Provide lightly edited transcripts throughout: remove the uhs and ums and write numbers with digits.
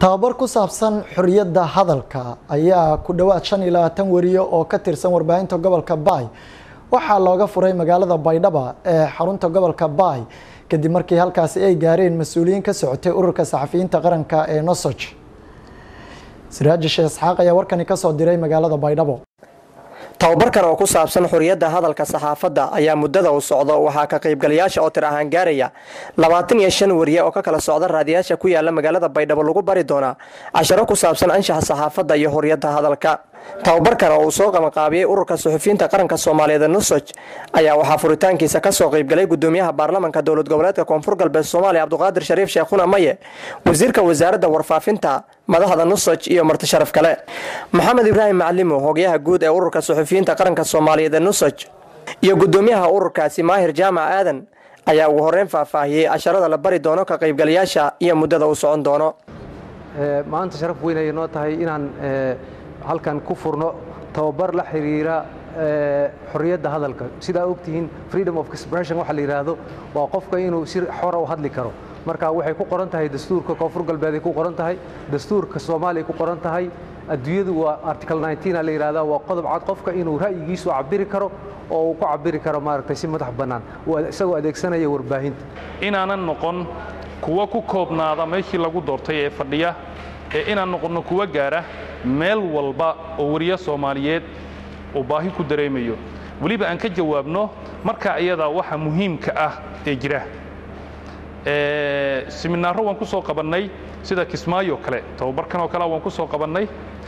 tababar ku saabsan xuriyadda hadalka ayaa ku dhawaad 25 wariyo oo ka tirsan warbaahinta gobolka Bay waxaa looga furay magaalada Baydhabo ee xarunta gobolka Bay kadib markii halkaasi ay gaareen mas'uuliyiin ka socotay ururka saxafiyiinta qaranka ee Nosoj. Siraaj Sheekh Isxaaq ayaa warkani ka soo diray magaalada Baydhabo. tababarkan oo ku saabsan xuriyadda hadalka saxaafadda ayaa muddada u socda waxaa ka qaybgalayaasha oo tir ahaan gaaraya 25 wariye oo ka kala socda raadiyaasha ku yaala magaalada Baydhabo lagu bari doona casharo ku saabsan anshaxa saxaafadda iyo xuriyadda hadalka. tababarkan oo soo qabanqaabiyay ururka saxafiyiinta qaranka Soomaaliyeed Nosoj ayaa waxaa furitaankiisa ka soo qaybgalay gudoomiyaha baarlamaanka dowlad goboleedka Koonfur Galbeed Soomaaliya Cabduqaadir Shariif Sheekhuuna Maye, wasiirka wasaaradda warfaafinta madaxda Nosoj iyo marti sharaf kale. Maxamed Ibraahim Macalimo hogayaha guud ee ururka saxafiyiinta qaranka Soomaaliyeed Nosoj iyo gudoomiyaha ururkaasi Maahir Jaamac Aadan ayaa ugu horreyn faahfaahiyay casharada la bari doono ka qaybgalayaasha iyo muddada uu socon doono. maanta sharaf weyn ay noo tahay inaan halkan ku furno tababar la xiriira xuriyadda hadalka. Sida ogtihiin freedom of expression waxa la yiraahdo waa qofka inuu si xor ah u hadli karo. marka waxay ku qoran tahay dastuurka Koonfur Galbeed ay ku qoran tahay, dastuurka Soomaaliya ku qoran tahay, adduunyadu waa article 19 la yiraahdo waa qodob cad qofka inuu ra'yigiisu cabiri karo oo uu ku cabiri karo maaragtay si madax bannaan isagoo adeegsanaya warbaahinta. inaanan noqon kuwa ku koobnaada meeshii lagu doortay ee fadhiya inaan noqono kuwa gaara meel walba oo wariye Soomaaliyeed oo baahi ku dareemayo waliba aan ka jawaabno marka iyada waxa muhiimka ah ee jira. seminaaro waan ku soo qabanay sida Kismaayo kale, tababarkan oo kale waan ku soo qabanay.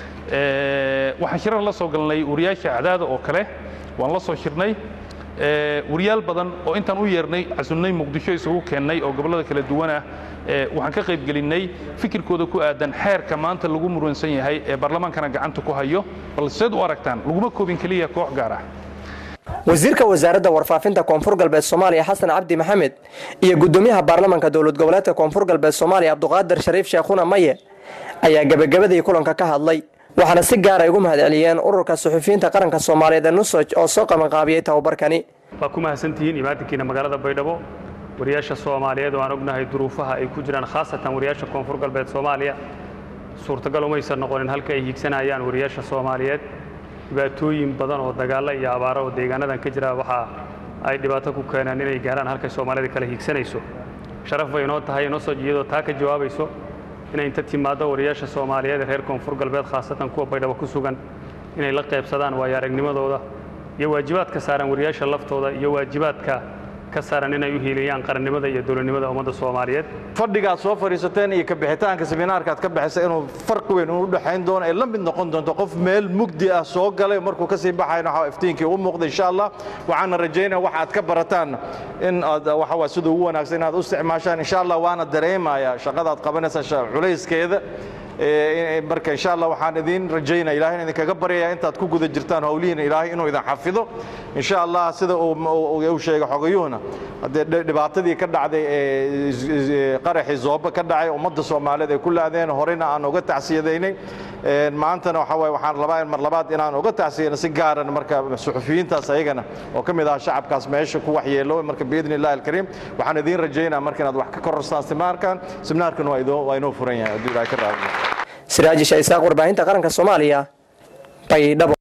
waxaan shirar la soo galnay wariyaasha cadaada oo kale waan la soo shirnay. wariyaal badan oo intaan u yeernay casunnay Muqdisho isugu keenay oo gobolada kala duwan ah waxaan ka qayb gelinay fikirkooda ku aadan xeerka maanta lagu muransan yahay ee baarlamaankana gacanta ku hayo balse u aragtaan laguma koobin kaliya koox gaar ah. wasiirka wasaaradda warfaafinta Koonfur Galbeed Soomaaliya Xasan Cabdi Maxamed iyo gudoomiyaha baarlamaanka dowlad goboleedka Koonfur Galbeed Soomaaliya Cabduqaadir Shariif Sheekhuuna Maye ayaa gabagabadii kulanka ka hadlay waxaana si gaar ah ugu mahadceliyeen ururka saxafiyiinta qaranka Soomaaliyeed Nosoj oo soo qabanqaabiyay tababarkani. waa ku mahadsantihiin imaadkiina magaalada Baydhabo. wariyaasha Soomaaliyeed waan ognahay duruufaha ay ku jiraan khaasatan wariyaasha Koonfur Galbeed Soomaaliya suurtagal uma aysan noqonin halka ay higsanayaan wariyaasha Soomaaliyeed. dhibaatooyin badan oo dagaalo iyo abaaro oo deegaanadan ka jira waxa ay dhibaato ku keenaan inay gaaraan halka Soomaalida kala higsanayso. sharaf way inoo tahay Nosoj iyadoo taa ka jawaabayso inay inta timaado wariyaasha Soomaaliyeed reer Koonfur Galbeed khaasatan kuwa Baydhabo ku sugan inay la qaybsadaan waayo-aragnimadooda iyo waajibaadka saaran wariyaasha laftooda iyo waajibaadka ka saaran inay u hiiliyaan qarannimada iyo dowladnimada ummadda Soomaaliyeed. fadhiga soo fariisateen iyo ka bixitaanka seminaarka aad ka bixisay inuu farq weyn u dhaxayn doono ay la mid noqon doonto qof meel mugdi ah soo galay markuu ka sii baxayna waxa iftiinkii u muuqday insha Allah. waxaan rajaynayaa waxa aad ka barataan in aad waxa waa sida ugu wanaagsan inaad u isticmaashaan insha Allah. waana dareemayaa shaqada aad qabanaysaa culayskeeda marka insha Allah waxaan idin rajaynayaa Ilaahay idin kaga baryayaa intaad ku guda jirtaan hawlihiina Ilaahay inuu idin xafido insha Allah. sida uu sheegay xogayuhuna dhibaatadii ka dhacday qaraxii Zooba ka dhacay ummadda Soomaaliyeed ay ku laadeen horena aan uga tacsiyadeynay maantana waxa way waxaan rabaa in mar labaad inaan uga tacsiyeyno si gaaran marka saxafiyiintaas ayagana oo kamid ah shacabkaas meesha ku waxyeelo marka biidnillaahi alkariim waxaan idin rajaynayaa marka inaad wax ka korsaan seminaarkan waa inoo furan yahay haddii Ilaahay ka raadiyo. Siraaj Sheekh Isxaaq warbaahinta qaranka Soomaaliya Baydhabo.